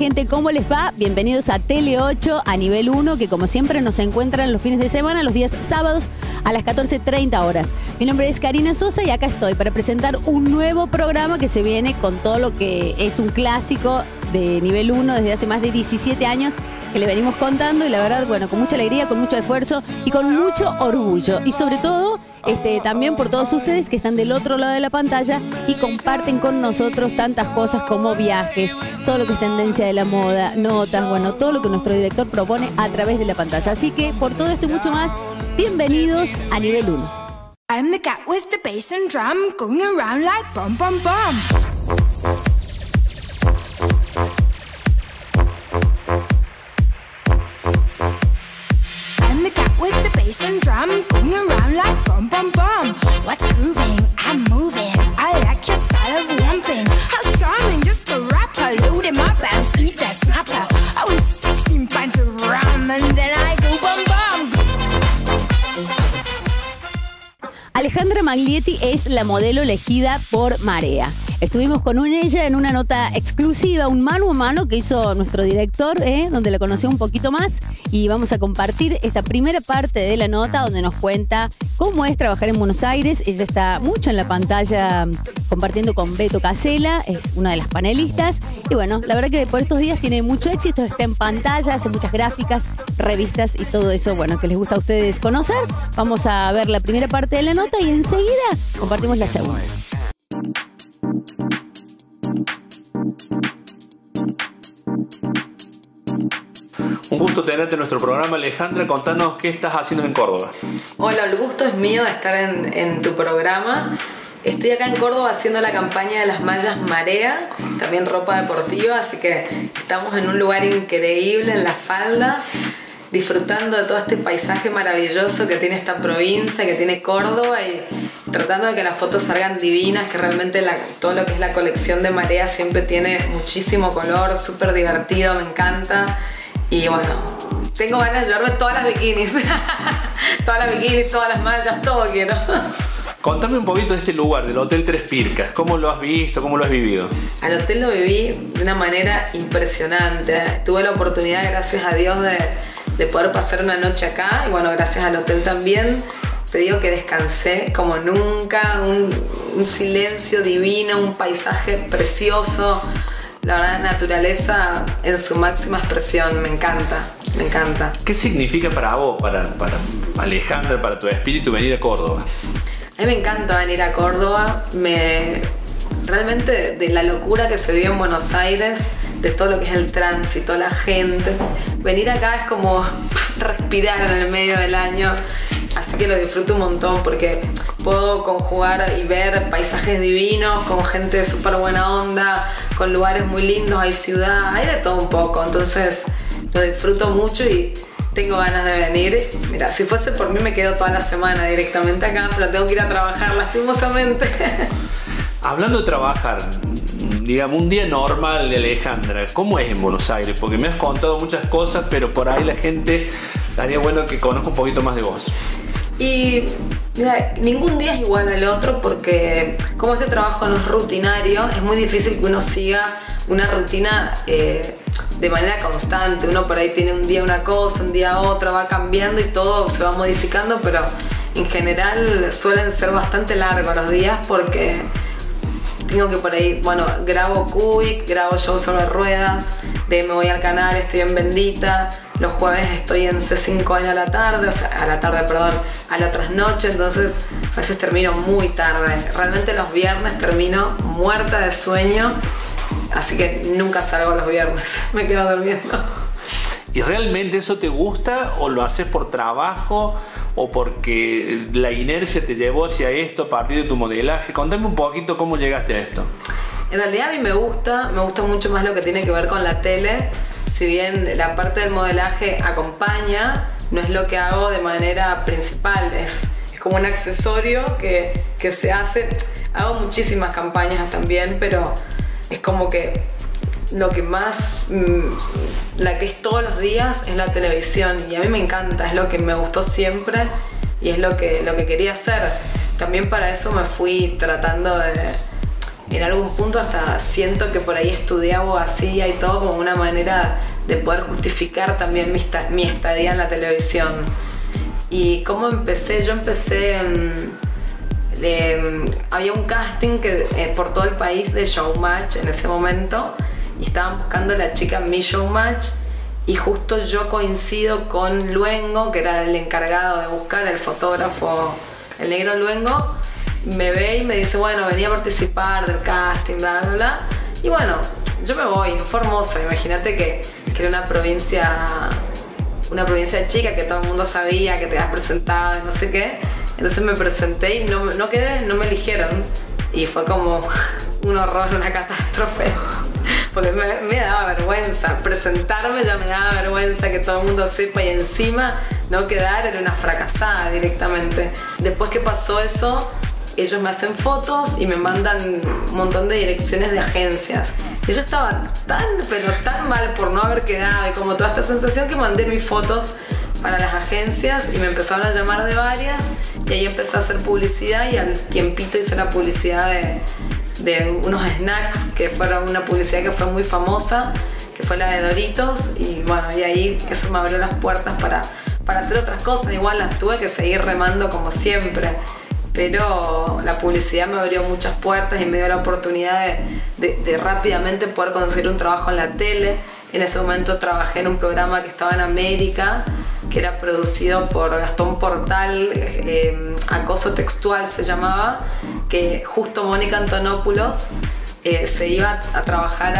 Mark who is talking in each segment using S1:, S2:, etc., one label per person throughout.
S1: gente? ¿Cómo les va? Bienvenidos a Tele 8 a nivel 1, que como siempre nos encuentran los fines de semana, los días sábados a las 14:30 horas. Mi nombre es Karina Sosa y acá estoy para presentar un nuevo programa que se viene con todo lo que es un clásico de nivel 1 desde hace más de 17 años que le venimos contando, y la verdad, bueno, con mucha alegría, con mucho esfuerzo y con mucho orgullo. Y sobre todo, también por todos ustedes que están del otro lado de la pantalla y comparten con nosotros tantas cosas como viajes, todo lo que es tendencia de la moda, notas, bueno, todo lo que nuestro director propone a través de la pantalla. Así que por todo esto y mucho más, bienvenidos a nivel 1.
S2: I'm the cat with the bass and drum going around like bum bum bum. With the bass and drum going around like bum bum bum. What's grooving? I'm moving. I like your style of romping. How charming, just a rapper. Load him up and eat that snapper. I want 16 pints of rum and then I go bum bum.
S1: Alejandra Maglietti es la modelo elegida por Marea. Estuvimos con ella en una nota exclusiva, un mano a mano que hizo nuestro director, donde la conoció un poquito más, y vamos a compartir esta primera parte de la nota donde nos cuenta cómo es trabajar en Buenos Aires. Ella está mucho en la pantalla compartiendo con Beto Casella, es una de las panelistas, y bueno, la verdad que por estos días tiene mucho éxito, está en pantalla, hace muchas gráficas, revistas y todo eso, bueno, que les gusta a ustedes conocer. Vamos a ver la primera parte de la nota y enseguida compartimos la segunda.
S3: Un gusto tenerte en nuestro programa, Alejandra. Contanos qué estás haciendo en Córdoba.
S4: Hola, el gusto es mío de estar en tu programa. Estoy acá en Córdoba haciendo la campaña de las mallas Marea, también ropa deportiva, así que estamos en un lugar increíble, en La Falda, disfrutando de todo este paisaje maravilloso que tiene esta provincia, que tiene Córdoba, y tratando de que las fotos salgan divinas, que realmente todo lo que es la colección de Marea siempre tiene muchísimo color, súper divertido, me encanta. Y bueno, tengo ganas de llevarme todas las bikinis, todas las mallas, todo quiero.
S3: Contame un poquito de este lugar, del Hotel Tres Pircas. ¿Cómo lo has visto? ¿Cómo lo has vivido?
S4: Al hotel lo viví de una manera impresionante. Tuve la oportunidad, gracias a Dios, de poder pasar una noche acá. Y bueno, gracias al hotel también. Te digo que descansé como nunca. Un silencio divino, un paisaje precioso. La verdad, naturaleza en su máxima expresión. Me encanta, me encanta.
S3: ¿Qué significa para vos, para Alejandra, para tu espíritu, venir a Córdoba?
S4: A mí me encanta venir a Córdoba. Realmente de la locura que se vive en Buenos Aires, de todo lo que es el tránsito, la gente. Venir acá es como respirar en el medio del año. Así que lo disfruto un montón porque puedo conjugar y ver paisajes divinos, con gente súper buena onda, con lugares muy lindos, hay ciudad, hay de todo un poco. Entonces lo disfruto mucho y tengo ganas de venir. Mira, si fuese por mí me quedo toda la semana directamente acá, pero tengo que ir a trabajar lastimosamente.
S3: Hablando de trabajar, digamos, un día normal de Alejandra, ¿cómo es en Buenos Aires? Porque me has contado muchas cosas, pero por ahí la gente estaría bueno que conozca un poquito más de vos.
S4: Y mira, ningún día es igual al otro porque como este trabajo no es rutinario, es muy difícil que uno siga una rutina de manera constante. Uno por ahí tiene un día una cosa, un día otra, va cambiando y todo se va modificando, pero en general suelen ser bastante largos los días porque tengo que por ahí, bueno, grabo Quick, grabo show sobre ruedas, de ahí me voy al canal, estoy en Bendita, los jueves estoy en C5N a la tarde, o sea, a la trasnoche, entonces a veces termino muy tarde. Realmente los viernes termino muerta de sueño, así que nunca salgo los viernes, me quedo durmiendo.
S3: ¿Y realmente eso te gusta o lo haces por trabajo o porque la inercia te llevó hacia esto a partir de tu modelaje? Contame un poquito cómo llegaste a esto.
S4: En realidad a mí me gusta mucho más lo que tiene que ver con la tele. Si bien la parte del modelaje acompaña, no es lo que hago de manera principal, es como un accesorio que se hace. Hago muchísimas campañas también, pero es como que lo que más, la que es todos los días es la televisión, y a mí me encanta, es lo que me gustó siempre y es lo que quería hacer. También para eso me fui tratando de en algún punto hasta siento que por ahí estudié abogacía y todo como una manera de poder justificar también mi estadía en la televisión. ¿Y cómo empecé? Yo empecé había un casting por todo el país de Showmatch en ese momento y estaban buscando a la chica en mi Showmatch y justo yo coincido con Luengo, que era el encargado de buscar, el fotógrafo, el negro Luengo. Me ve y me dice, bueno, venía a participar del casting, bla, bla, bla. Y bueno, yo me voy, en Formosa. Imagínate que era una provincia chica, que todo el mundo sabía que te habías presentado y no sé qué. Entonces me presenté y no quedé, no me eligieron. Y fue como un horror, una catástrofe. Porque me daba vergüenza. Presentarme ya me daba vergüenza, que todo el mundo sepa, y encima no quedar era una fracasada directamente. Después que pasó eso, ellos me hacen fotos y me mandan un montón de direcciones de agencias. Y yo estaba tan mal por no haber quedado y como toda esta sensación, que mandé mis fotos para las agencias y me empezaron a llamar de varias y ahí empecé a hacer publicidad y al tiempito hice la publicidad de unos snacks que fueron una publicidad que fue muy famosa, que fue la de Doritos, y bueno, y ahí eso me abrió las puertas para hacer otras cosas. Igual las tuve que seguir remando como siempre, pero la publicidad me abrió muchas puertas y me dio la oportunidad de rápidamente poder conseguir un trabajo en la tele. En ese momento trabajé en un programa que estaba en América, que era producido por Gastón Portal, Acoso Textual se llamaba, que justo Mónica Antonopoulos se iba a trabajar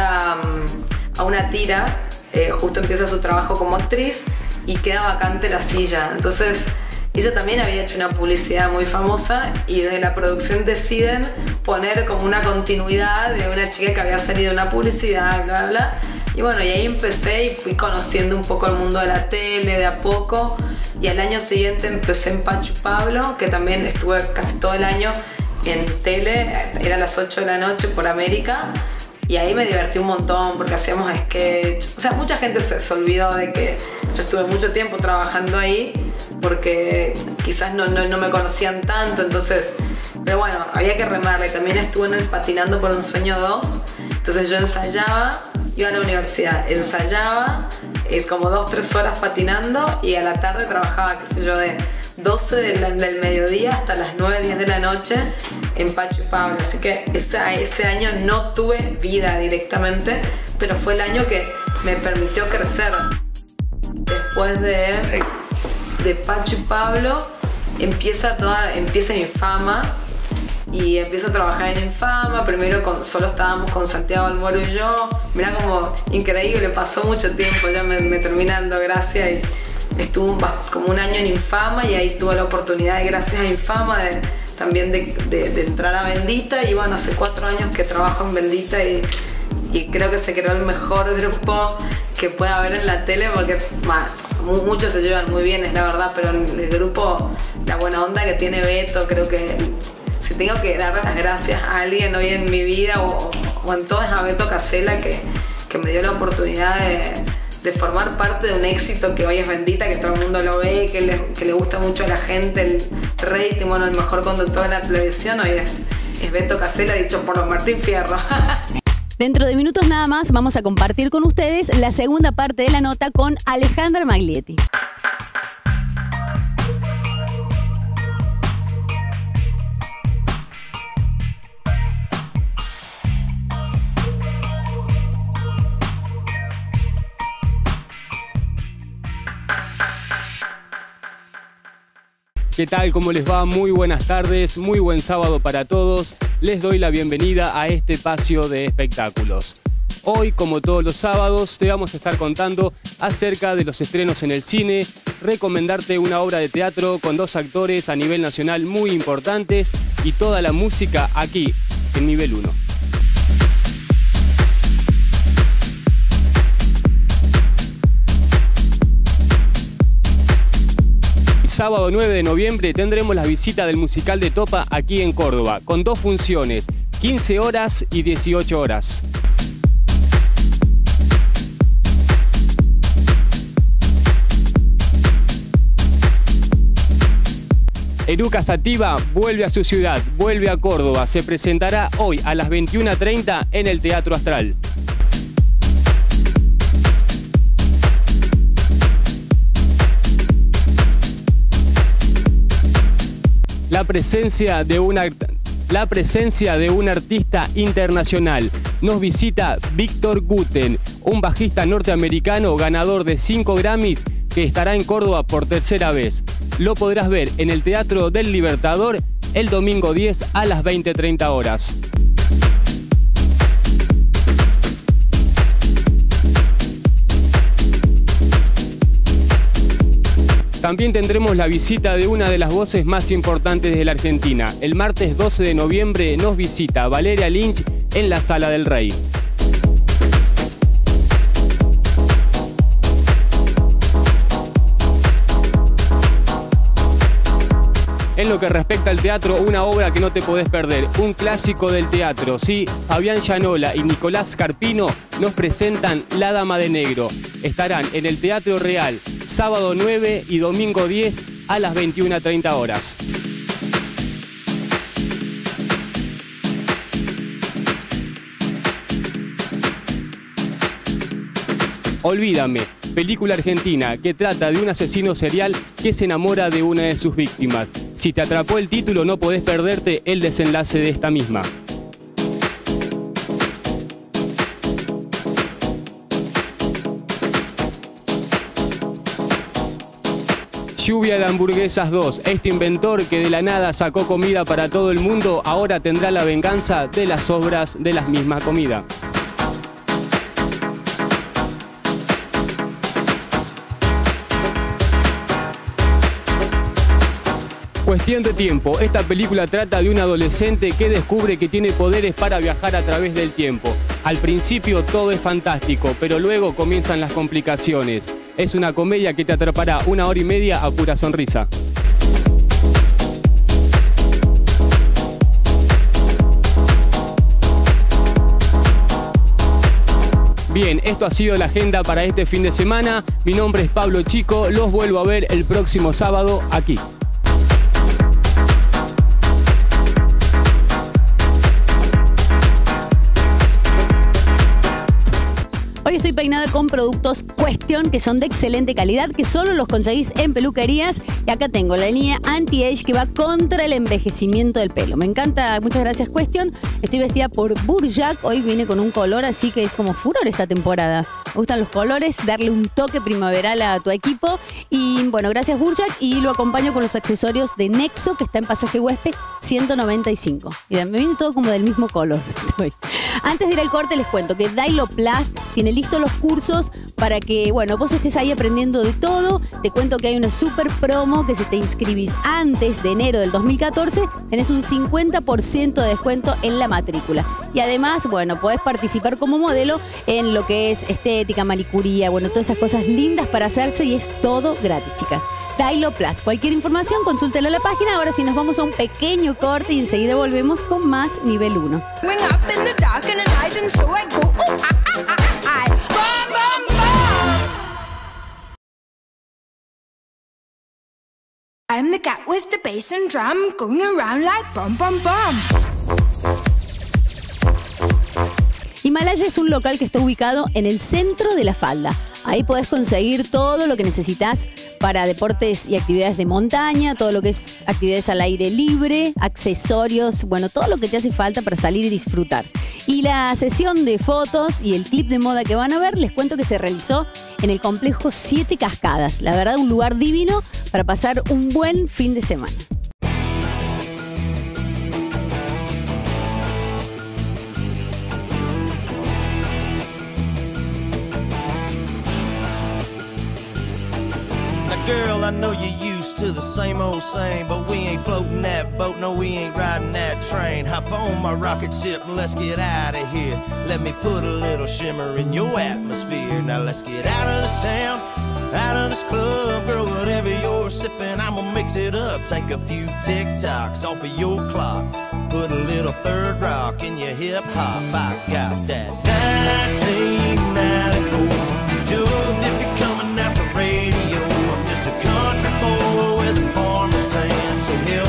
S4: a una tira, justo empieza su trabajo como actriz y queda vacante la silla. Entonces ella también había hecho una publicidad muy famosa y desde la producción deciden poner como una continuidad de una chica que había salido en una publicidad, bla, bla, bla. Y bueno, y ahí empecé y fui conociendo un poco el mundo de la tele de a poco. Y al año siguiente empecé en Pachu Pablo, que también estuve casi todo el año en tele, era a las 8 de la noche por América. Y ahí me divertí un montón porque hacíamos sketch. O sea, mucha gente se olvidó de que yo estuve mucho tiempo trabajando ahí porque quizás no me conocían tanto, entonces... Pero bueno, había que remarle. También estuve en el Patinando por un Sueño 2. Entonces yo ensayaba, iba a la universidad, ensayaba como 2-3 horas patinando y a la tarde trabajaba, qué sé yo, de 12 del mediodía hasta las 9-10 de la noche en Pachu Pablo. Así que ese año no tuve vida directamente, pero fue el año que me permitió crecer. Después de Pachu Pablo empieza Infama y empiezo a trabajar en Infama. Primero solo estábamos con Santiago Almoro y yo. Mirá como increíble, pasó mucho tiempo, ya me termina dando gracia y estuve como un año en Infama y ahí tuve la oportunidad, gracias a Infama, también de entrar a Bendita. Y bueno, hace 4 años que trabajo en Bendita y creo que se creó el mejor grupo que puede haber en la tele porque muchos se llevan muy bien, es la verdad, pero el grupo, la buena onda que tiene Beto, creo que si tengo que darle las gracias a alguien hoy en mi vida o en todo, es a Beto Casella, que me dio la oportunidad de formar parte de un éxito que hoy es Bendita, que todo el mundo lo ve, que le gusta mucho a la gente, el rating, bueno, el mejor conductor de la televisión hoy es Beto Casella, dicho por don Martín Fierro.
S1: Dentro de minutos nada más vamos a compartir con ustedes la segunda parte de la nota con Alejandra Maglietti.
S5: ¿Qué tal? ¿Cómo les va? Muy buenas tardes, muy buen sábado para todos. Les doy la bienvenida a este espacio de espectáculos. Hoy, como todos los sábados, te vamos a estar contando acerca de los estrenos en el cine, recomendarte una obra de teatro con 2 actores a nivel nacional muy importantes y toda la música aquí, en Nivel 1. Sábado 9 de noviembre tendremos la visita del musical de Topa aquí en Córdoba, con 2 funciones, 15 horas y 18 horas. Eruca Sativa vuelve a su ciudad, vuelve a Córdoba. Se presentará hoy a las 21:30 en el Teatro Astral. La presencia de un artista internacional. Nos visita Víctor Guten, un bajista norteamericano ganador de 5 Grammys que estará en Córdoba por tercera vez. Lo podrás ver en el Teatro del Libertador el domingo 10 a las 20:30 horas. También tendremos la visita de una de las voces más importantes de la Argentina. El martes 12 de noviembre nos visita Valeria Lynch en la Sala del Rey. En lo que respecta al teatro, una obra que no te podés perder, un clásico del teatro, sí. Fabián Llanola y Nicolás Carpino nos presentan La Dama de Negro. Estarán en el Teatro Real, sábado 9 y domingo 10 a las 21:30 horas. Olvídame, película argentina que trata de un asesino serial que se enamora de una de sus víctimas. Si te atrapó el título, no podés perderte el desenlace de esta misma. Lluvia de hamburguesas 2. Este inventor que de la nada sacó comida para todo el mundo, ahora tendrá la venganza de las sobras de la misma comida. Cuestión de tiempo. Esta película trata de un adolescente que descubre que tiene poderes para viajar a través del tiempo. Al principio todo es fantástico, pero luego comienzan las complicaciones. Es una comedia que te atrapará 1 hora y media a pura sonrisa. Bien, esto ha sido la agenda para este fin de semana. Mi nombre es Pablo Chico. Los vuelvo a ver el próximo sábado aquí.
S1: Hoy estoy peinada con productos Question, que son de excelente calidad, que solo los conseguís en peluquerías. Y acá tengo la línea Anti-Age que va contra el envejecimiento del pelo. Me encanta, muchas gracias Question. Estoy vestida por Burjac. Hoy vine con un color así que es como furor esta temporada. Me gustan los colores, darle un toque primaveral a tu equipo. Y bueno, gracias Burjac. Y lo acompaño con los accesorios de Nexo, que está en Pasaje Huésped 195. Mira, me viene todo como del mismo color. Antes de ir al corte les cuento que Daylo Plus tiene listos los cursos para que, bueno, vos estés ahí aprendiendo de todo. Te cuento que hay una super promo que si te inscribís antes de enero del 2014, tenés un 50% de descuento en la matrícula. Y además, bueno, podés participar como modelo en lo que es estética, manicuría, bueno, todas esas cosas lindas para hacerse y es todo gratis, chicas. Daylo Plus. Cualquier información, consúltela en la página. Ahora sí nos vamos a un pequeño corte y enseguida volvemos con más Nivel 1.
S2: I'm the cat with the bass and drum, going around like bum bum bum.
S1: Himalaya es un local que está ubicado en el centro de La Falda. Ahí podés conseguir todo lo que necesitas para deportes y actividades de montaña, todo lo que es actividades al aire libre, accesorios, bueno, todo lo que te hace falta para salir y disfrutar. Y la sesión de fotos y el clip de moda que van a ver, les cuento que se realizó en el complejo 7 Cascadas. La verdad, un lugar divino para pasar un buen fin de semana.
S6: Girl, I know you're used to the same old same, but we ain't floating that boat, no, we ain't riding that train. Hop on my rocket ship and let's get out of here. Let me put a little shimmer in your atmosphere. Now let's get out of this town, out of this club. Girl, whatever you're sipping, I'ma mix it up. Take a few TikToks off of your clock. Put a little third rock in your hip hop. I got that 1994 jugged if you're coming out the radio. Country boy with a farmer's tan, so here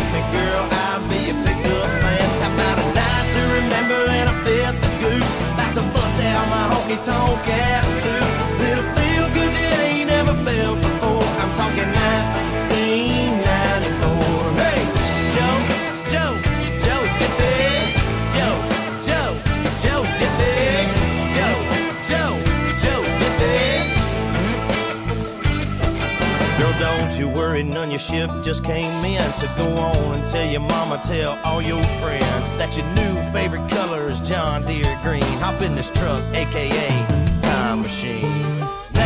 S6: your ship just came in. So go on and tell your mama, tell all your friends that your new favorite color is John Deere green. Hop in this truck, aka Time Machine.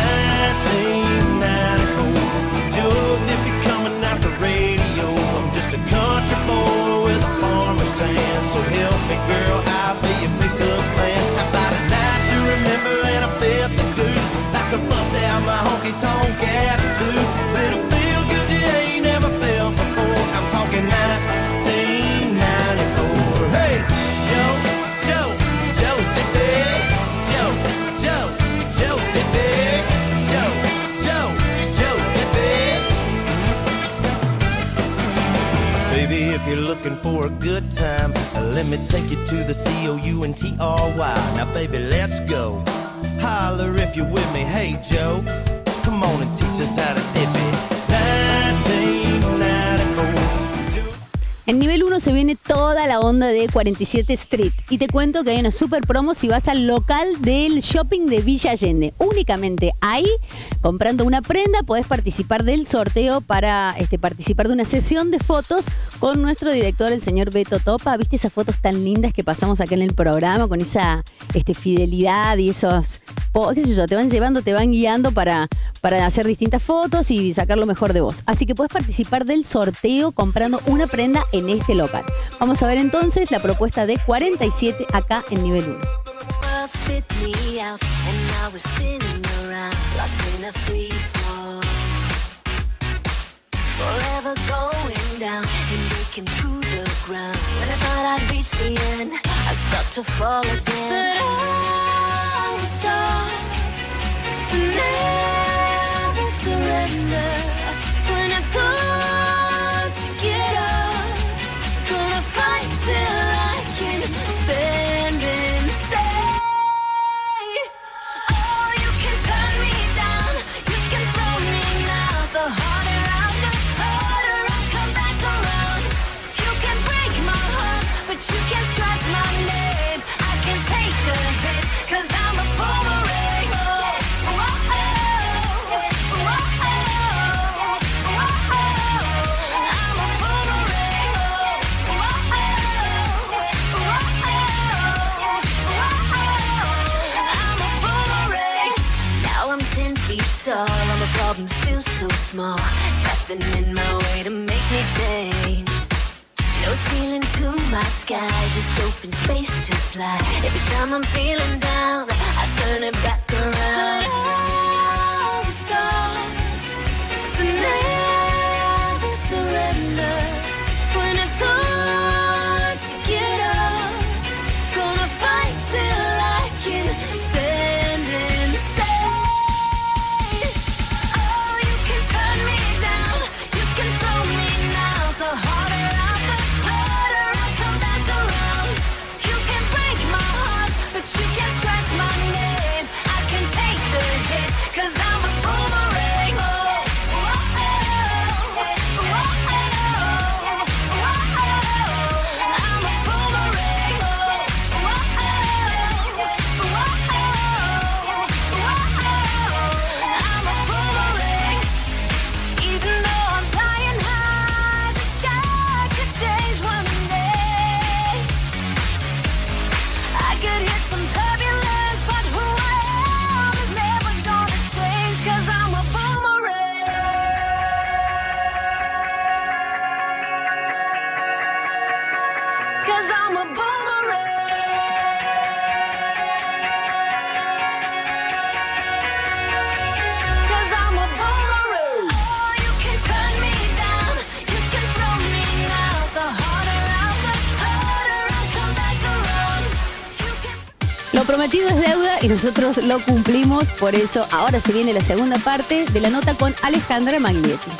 S6: 1994. Joked if you're coming out the radio. I'm just a country boy with a farmer's tan. So help me, girl, I'll be your pickup man. About a night to remember and I felt the blues. Like to bust out my honky-tonk attitude. Little feel good you ain't never felt before. I'm talking 1994. Hey, Joe, Joe, Joe did big. Joe, Joe, Joe did big. Joe, Joe, Joe did big. Baby, if you're looking for a good time, let me take you to the COUNTRY. Now, baby, let's go. Holler if you're with me. Hey, Joe, come on and teach us how to dip it. 1994.
S1: En nivel 1 se viene toda la onda de 47 Street. Y te cuento que hay una super promo si vas al local del shopping de Villa Allende. Únicamente ahí, comprando una prenda, podés participar del sorteo para participar de una sesión de fotos con nuestro director, el señor Beto Topa. ¿Viste esas fotos tan lindas que pasamos acá en el programa? Con esa fidelidad y esos... qué sé yo, te van llevando, te van guiando para hacer distintas fotos y sacar lo mejor de vos. Así que podés participar del sorteo comprando una prenda en este local. Vamos a ver entonces la propuesta de 47 acá en nivel 1.
S2: To never surrender when it's hard to get up. Gonna fight till I can stand and say, oh, you can turn me down, you can throw me now. The harder I come back around. You can break my heart, but you can scratch my name. I can take the hit, 'cause I'm a boomerang. All my problems feel so small. Nothing in my way to make me change. No ceiling to my sky, just open space to fly. Every time I'm feeling down, I turn it back around. But all the stars to never surrender when it's hard to get up. Gonna fight till I can stand and say,
S1: Lo prometido es deuda y nosotros lo cumplimos, por eso ahora se viene la segunda parte de la nota con Alejandra Maglietti.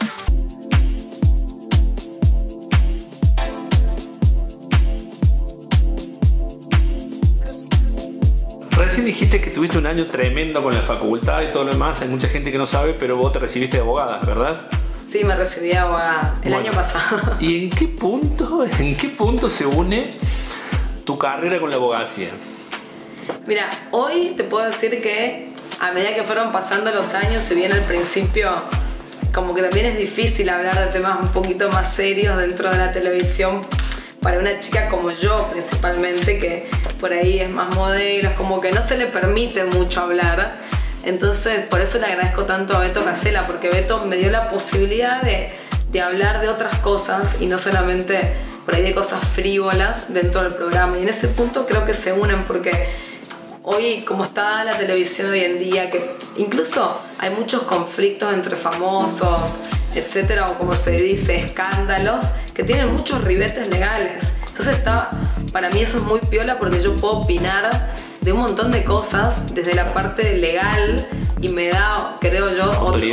S3: Recién dijiste que tuviste un año tremendo con la facultad y todo lo demás. Hay mucha gente que no sabe, pero vos te recibiste de abogada, ¿verdad?
S4: Sí, me recibí de abogada el año pasado.
S3: ¿Y en qué punto se une tu carrera con la abogacía?
S4: Mira, hoy te puedo decir que a medida que fueron pasando los años, si bien al principio como que también es difícil hablar de temas un poquito más serios dentro de la televisión para una chica como yo principalmente, que por ahí es más modelo, es como que no se le permite mucho hablar. Entonces por eso le agradezco tanto a Beto Casella, porque Beto me dio la posibilidad de hablar de otras cosas y no solamente por ahí de cosas frívolas dentro del programa. Y en ese punto creo que se unen, porque hoy, como está la televisión hoy en día, que incluso hay muchos conflictos entre famosos, etcétera, o como se dice, escándalos, que tienen muchos ribetes legales. Entonces para mí eso es muy piola, porque yo puedo opinar de un montón de cosas desde la parte legal y me da, creo yo,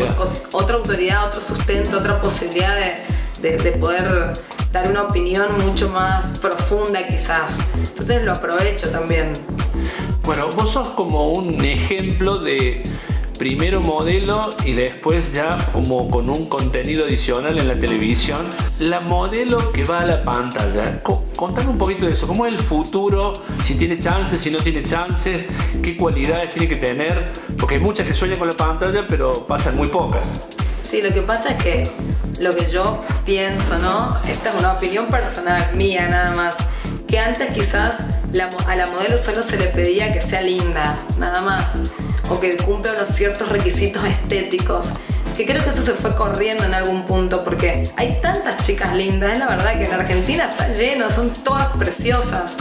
S4: otra autoridad, otro sustento, otra posibilidad de poder dar una opinión mucho más profunda quizás. Entonces lo aprovecho también.
S3: Bueno, vos sos como un ejemplo de primero modelo y después ya como con un contenido adicional en la televisión. La modelo que va a la pantalla, contame un poquito de eso. ¿Cómo es el futuro? Si tiene chances, si no tiene chances, qué cualidades tiene que tener, porque hay muchas que sueñan con la pantalla pero pasan muy pocas.
S4: Sí, lo que pasa es que lo que yo pienso, ¿no? Esta es una opinión personal mía nada más, que antes quizás a la modelo solo se le pedía que sea linda, nada más, o que cumpla unos ciertos requisitos estéticos, que creo que eso se fue corriendo en algún punto, porque hay tantas chicas lindas, es la verdad que en Argentina está lleno, son todas preciosas,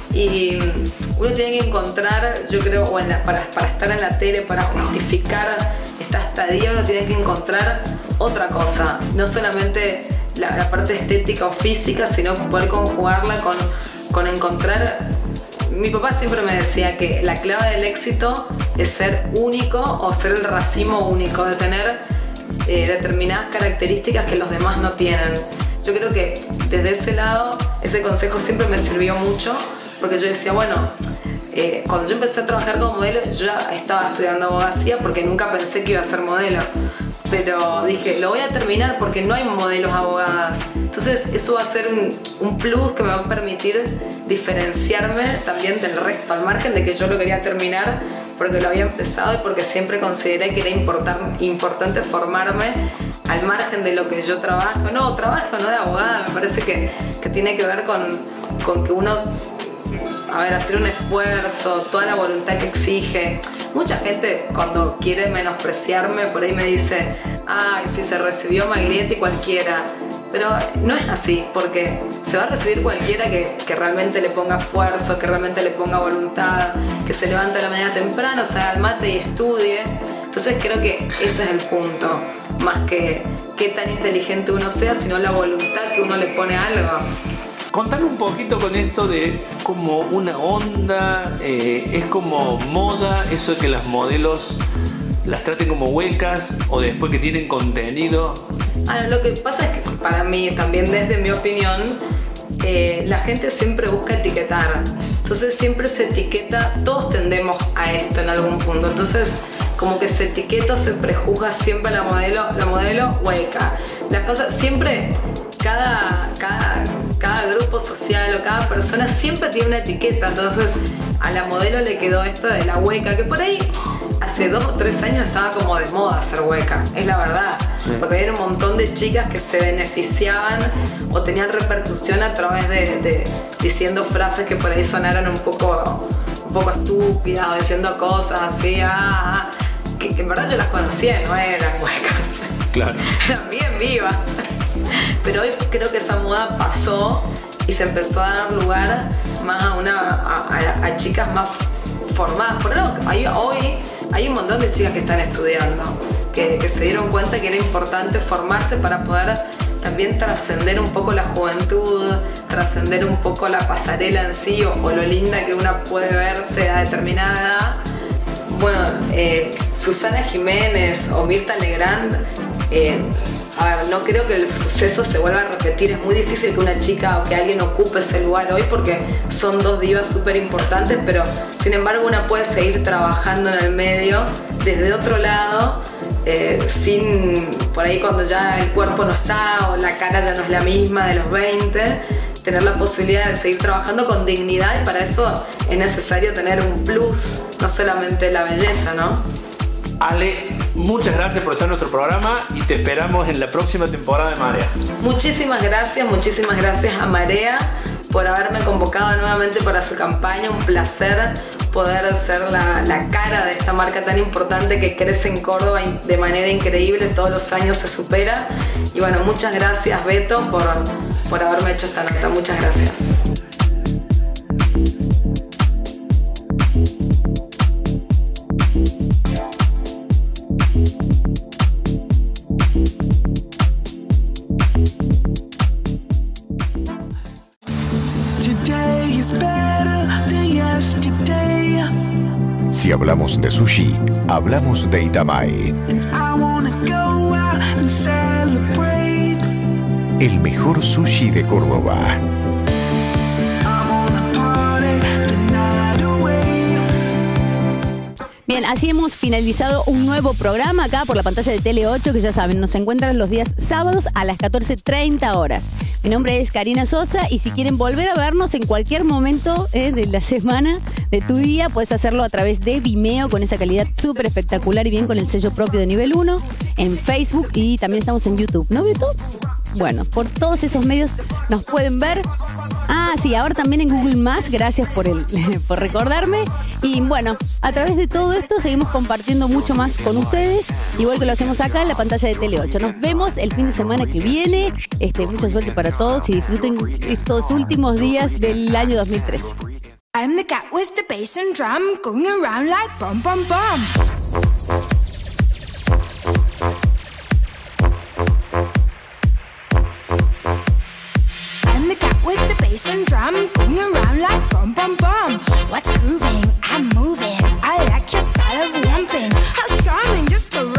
S4: y uno tiene que encontrar, yo creo, para estar en la tele, para justificar esta estadía, uno tiene que encontrar otra cosa, no solamente la parte estética o física, sino poder conjugarla con encontrar. Mi papá siempre me decía que la clave del éxito es ser único o ser el racimo único, de tener determinadas características que los demás no tienen. Yo creo que desde ese lado, ese consejo siempre me sirvió mucho, porque yo decía, bueno, cuando yo empecé a trabajar como modelo, yo ya estaba estudiando abogacía porque nunca pensé que iba a ser modelo. Pero dije, lo voy a terminar porque no hay modelos abogadas. Entonces eso va a ser un plus que me va a permitir diferenciarme también del resto, al margen de que yo lo quería terminar porque lo había empezado y porque siempre consideré que era importante formarme al margen de lo que yo trabajo no de abogada. Me parece que tiene que ver con que uno, hacer un esfuerzo, toda la voluntad que exige. Mucha gente cuando quiere menospreciarme por ahí me dice, ay, si se recibió Maglietti cualquiera. Pero no es así, porque se va a recibir cualquiera que realmente le ponga esfuerzo, que realmente le ponga voluntad, que se levante a la mañana temprano, se haga el mate y estudie. Entonces creo que ese es el punto, más que qué tan inteligente uno sea, sino la voluntad que uno le pone a algo.
S3: Contame un poquito con esto de como una onda, es como moda, eso de que las modelos las traten como huecas o después que tienen contenido.
S4: Lo que pasa es que para mí, también desde mi opinión, la gente siempre busca etiquetar. Entonces siempre se etiqueta, todos tendemos a esto en algún punto. Entonces como que se etiqueta o se prejuzga siempre la modelo hueca. Las cosas siempre, cada grupo social o cada persona siempre tiene una etiqueta. Entonces a la modelo le quedó esto de la hueca, que por ahí hace 2 o 3 años estaba como de moda ser hueca, es la verdad. Sí. Porque había un montón de chicas que se beneficiaban o tenían repercusión a través de diciendo frases que por ahí sonaron un poco estúpidas, o diciendo cosas así, que en verdad yo las conocía, no eran huecas.
S3: Claro.
S4: Eran bien vivas. Pero hoy creo que esa moda pasó y se empezó a dar lugar más a chicas más formadas. Por eso hoy hay un montón de chicas que están estudiando, que se dieron cuenta que era importante formarse para poder también trascender un poco la juventud, trascender un poco la pasarela en sí o lo linda que una puede verse a determinada edad. Bueno, Susana Jiménez o Mirta Legrand, no creo que el suceso se vuelva a repetir. Es muy difícil que una chica o que alguien ocupe ese lugar hoy porque son 2 divas súper importantes, pero sin embargo una puede seguir trabajando en el medio desde otro lado, sin, por ahí cuando ya el cuerpo no está o la cara ya no es la misma de los 20, tener la posibilidad de seguir trabajando con dignidad, y para eso es necesario tener un plus, no solamente la belleza, ¿no?
S3: Ale, muchas gracias por estar en nuestro programa y te esperamos en la próxima temporada de Marea.
S4: Muchísimas gracias a Marea por haberme convocado nuevamente para su campaña. Un placer poder ser la cara de esta marca tan importante que crece en Córdoba de manera increíble, todos los años se supera. Y bueno, muchas gracias Beto por haberme hecho esta nota. Muchas gracias.
S7: Si hablamos de sushi, hablamos de Itamae. El mejor sushi de Córdoba.
S1: Bien, así hemos finalizado un nuevo programa acá por la pantalla de Tele 8, que ya saben, nos encuentran los días sábados a las 14:30 horas. Mi nombre es Karina Sosa y si quieren volver a vernos en cualquier momento de la semana, de tu día, puedes hacerlo a través de Vimeo con esa calidad súper espectacular y bien con el sello propio de Nivel 1, en Facebook y también estamos en YouTube, ¿no, Beto? Bueno, por todos esos medios nos pueden ver. Ah, sí, ahora también en Google+, gracias por recordarme. Y bueno, a través de todo esto seguimos compartiendo mucho más con ustedes, igual que lo hacemos acá en la pantalla de Tele 8. Nos vemos el fin de semana que viene. Mucha suerte para todos y disfruten estos últimos días del año 2013.
S2: I'm the cat with the bass and drum going around like bum bum bum. I'm the cat with the bass and drum going around like bum bum bum. What's grooving? I'm moving. I like your style of romping. How charming, just a